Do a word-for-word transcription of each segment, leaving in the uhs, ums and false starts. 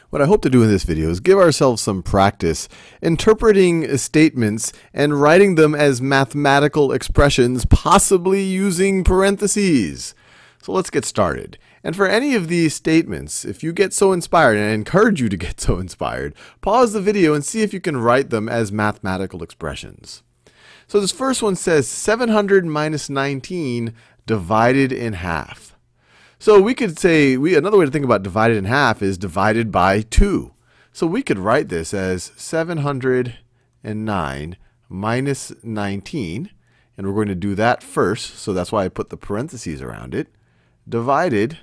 What I hope to do in this video is give ourselves some practice interpreting statements and writing them as mathematical expressions, possibly using parentheses. So let's get started. And for any of these statements, if you get so inspired, and I encourage you to get so inspired, pause the video and see if you can write them as mathematical expressions. So this first one says seven hundred minus nineteen divided in half. So we could say, we, another way to think about divided in half is divided by two. So we could write this as seven hundred nine minus nineteen. And we're going to do that first. So that's why I put the parentheses around it. Divided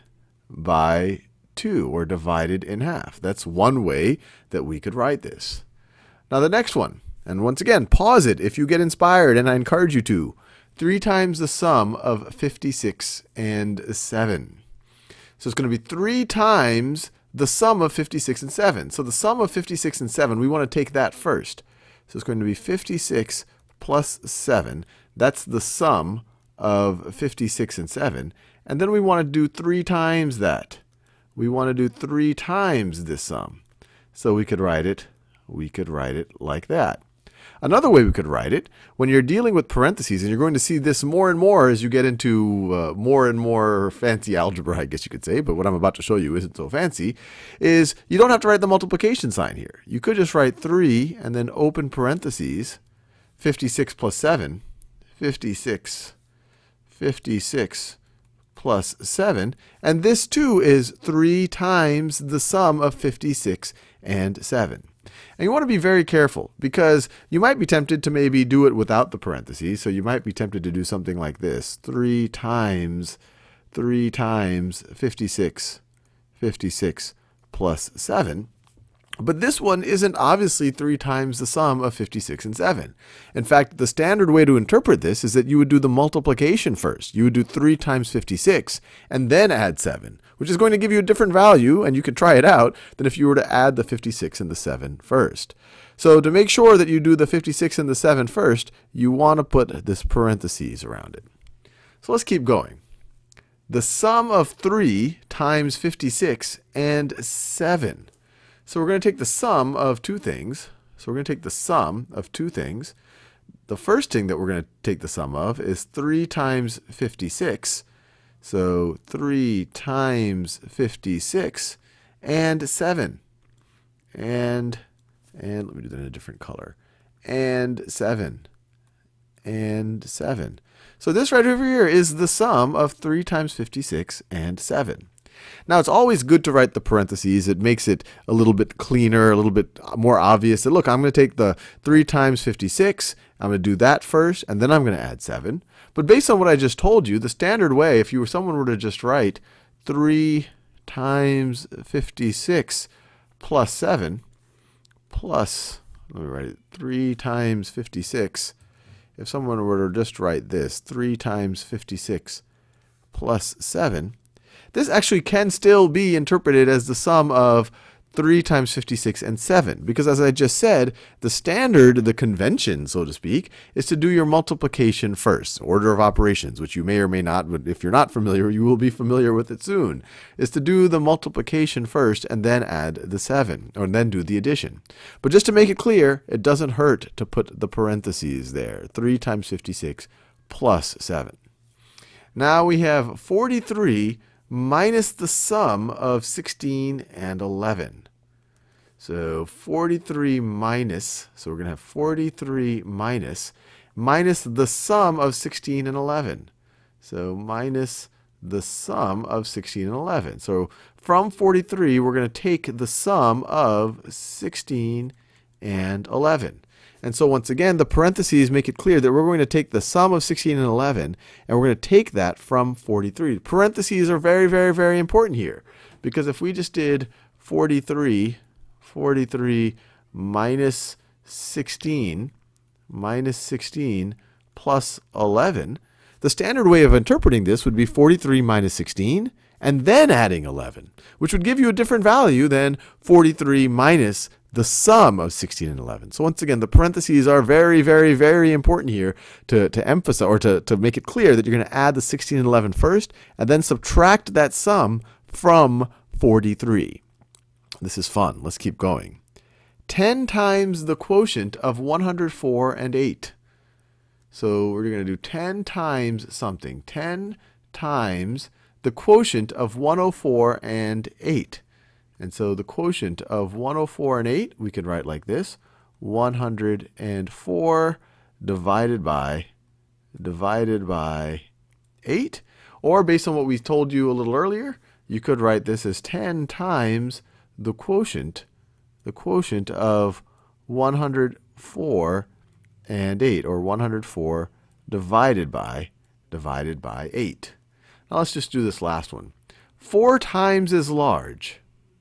by two, or divided in half. That's one way that we could write this. Now the next one. And once again, pause it if you get inspired, and I encourage you to. three times the sum of fifty-six and seven. So it's going to be three times the sum of fifty-six and seven. So the sum of fifty-six and seven, we want to take that first. So it's going to be fifty-six plus seven. That's the sum of fifty-six and seven. And then we want to do three times that. We want to do three times this sum. So we could write it, we could write it like that. Another way we could write it, when you're dealing with parentheses, and you're going to see this more and more as you get into uh, more and more fancy algebra, I guess you could say, but what I'm about to show you isn't so fancy, is you don't have to write the multiplication sign here. You could just write three and then open parentheses, fifty-six plus seven, fifty-six, fifty-six plus seven, and this too is three times the sum of fifty-six and seven. And you want to be very careful, because you might be tempted to maybe do it without the parentheses. So you might be tempted to do something like this. three times, three times fifty-six, fifty-six plus seven. But this one isn't obviously three times the sum of fifty-six and seven. In fact, the standard way to interpret this is that you would do the multiplication first. You would do three times fifty-six and then add seven, which is going to give you a different value, and you could try it out, than if you were to add the fifty-six and the seven first. So to make sure that you do the fifty-six and the seven first, you want to put this parentheses around it. So let's keep going. The sum of three times fifty-six and seven. So we're going to take the sum of two things. So we're going to take the sum of two things. The first thing that we're going to take the sum of is three times fifty-six. So three times fifty-six and seven. And, and let me do that in a different color. And seven. And seven. So this right over here is the sum of three times fifty-six and seven. Now, it's always good to write the parentheses. It makes it a little bit cleaner, a little bit more obvious that, look, I'm going to take the three times fifty-six. I'm going to do that first, and then I'm going to add seven. But based on what I just told you, the standard way, if you were someone were to just write three times fifty-six plus seven plus, let me write it, three times fifty-six. If someone were to just write this, three times fifty-six plus seven, this actually can still be interpreted as the sum of three times fifty-six and seven. Because as I just said, the standard, the convention, so to speak, is to do your multiplication first. Order of operations, which you may or may not, but if you're not familiar, you will be familiar with it soon, is to do the multiplication first and then add the seven, or then do the addition. But just to make it clear, it doesn't hurt to put the parentheses there. three times fifty-six plus seven. Now we have forty-three minus the sum of sixteen and eleven. So forty-three minus, so we're going to have forty-three minus, minus the sum of sixteen and eleven. So minus the sum of sixteen and eleven. So from forty-three, we're going to take the sum of sixteen and eleven. And so once again, the parentheses make it clear that we're going to take the sum of sixteen and eleven, and we're going to take that from forty-three. Parentheses are very, very, very important here, because if we just did forty-three, forty-three minus sixteen, minus sixteen plus eleven, the standard way of interpreting this would be forty-three minus sixteen, and then adding eleven, which would give you a different value than forty-three minus the sum of sixteen and eleven. So once again, the parentheses are very, very, very important here to, to emphasize, or to, to make it clear that you're going to add the sixteen and eleven first, and then subtract that sum from forty-three. This is fun. Let's keep going. ten times the quotient of one hundred four and eight. So we're going to do ten times something. ten times the quotient of one hundred four and eight. And so the quotient of one hundred four and eight, we can write like this. one hundred four divided by, divided by eight. Or based on what we told you a little earlier, you could write this as ten times the quotient, the quotient of one hundred four and eight, or one hundred four divided by, divided by eight. Now let's just do this last one. four times as large.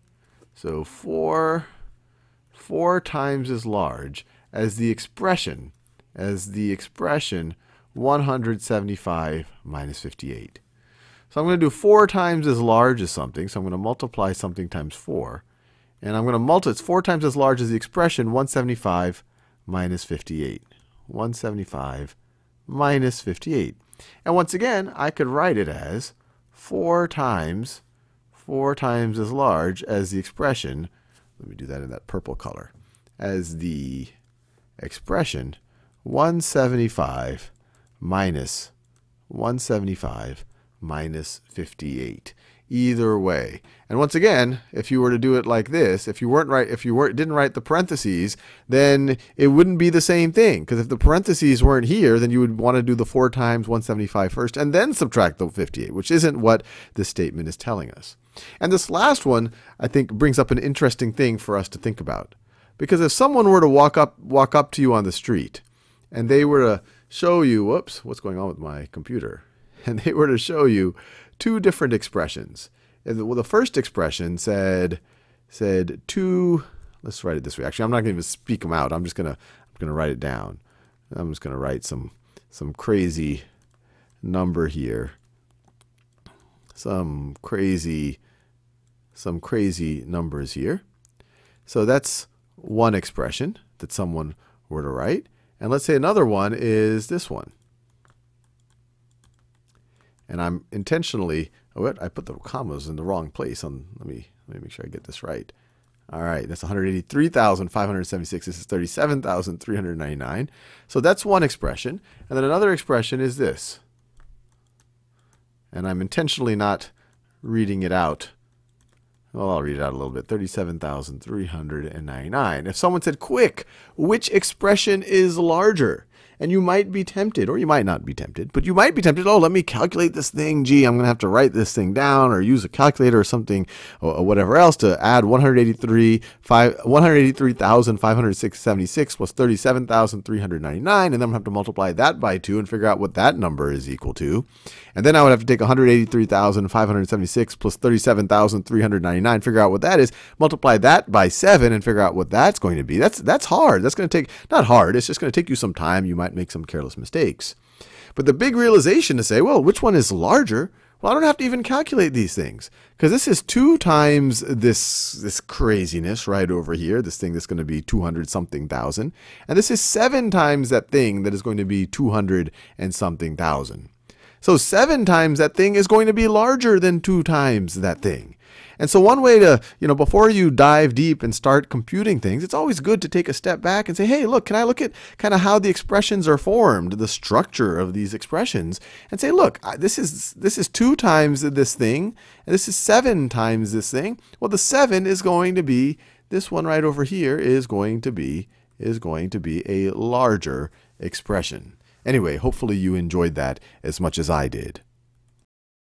So four, four times as large as the expression, as the expression one hundred seventy-five minus fifty-eight. So I'm going to do four times as large as something. So I'm going to multiply something times four. And I'm going to multiply, it's four times as large as the expression one hundred seventy-five minus fifty-eight. one hundred seventy-five minus fifty-eight. And once again, I could write it as four times, four times as large as the expression, let me do that in that purple color, as the expression one hundred seventy-five minus one hundred seventy-five minus fifty-eight. Either way. And once again, if you were to do it like this, if you weren't right, if you weren't didn't write the parentheses, then it wouldn't be the same thing. Because if the parentheses weren't here, then you would want to do the four times one hundred seventy-five first and then subtract the fifty-eight, which isn't what this statement is telling us. And this last one, I think, brings up an interesting thing for us to think about. Because if someone were to walk up walk up to you on the street and they were to show you, whoops, what's going on with my computer? And they were to show you two different expressions. Well, the first expression said, said two, let's write it this way. Actually, I'm not going to even speak them out. I'm just going to, I'm going to write it down. I'm just going to write some, some crazy number here. Some crazy, some crazy numbers here. So that's one expression that someone were to write. And let's say another one is this one. And I'm intentionally, oh, what? I put the commas in the wrong place. On, let me let me make sure I get this right. All right, that's one hundred eighty-three thousand five hundred seventy-six. This is thirty-seven thousand three hundred ninety-nine. So that's one expression. And then another expression is this. And I'm intentionally not reading it out. Well, I'll read it out a little bit. thirty-seven thousand three hundred ninety-nine. If someone said, quick, which expression is larger? And you might be tempted, or you might not be tempted, but you might be tempted, oh, let me calculate this thing. Gee, I'm going to have to write this thing down or use a calculator or something or whatever else to add one hundred eighty-three thousand five hundred seventy-six plus thirty-seven thousand three hundred ninety-nine. And then I'm going to have to multiply that by two and figure out what that number is equal to. And then I would have to take one hundred eighty-three thousand five hundred seventy-six plus thirty-seven thousand three hundred ninety-nine, figure out what that is, multiply that by seven and figure out what that's going to be. That's, that's hard. That's going to take, not hard, it's just going to take you some time. You might make some careless mistakes. But the big realization to say, well, which one is larger? Well, I don't have to even calculate these things because this is two times this, this craziness right over here, this thing that's going to be two hundred something thousand. And this is seven times that thing that is going to be two hundred and something thousand. So seven times that thing is going to be larger than two times that thing. And so one way to, you know, before you dive deep and start computing things, it's always good to take a step back and say, hey, look, can I look at kind of how the expressions are formed, the structure of these expressions, and say, look, this is this is two times this thing, and this is seven times this thing. Well, the seven is going to be, this one right over here is going to be, is going to be a larger expression. Anyway, hopefully you enjoyed that as much as I did.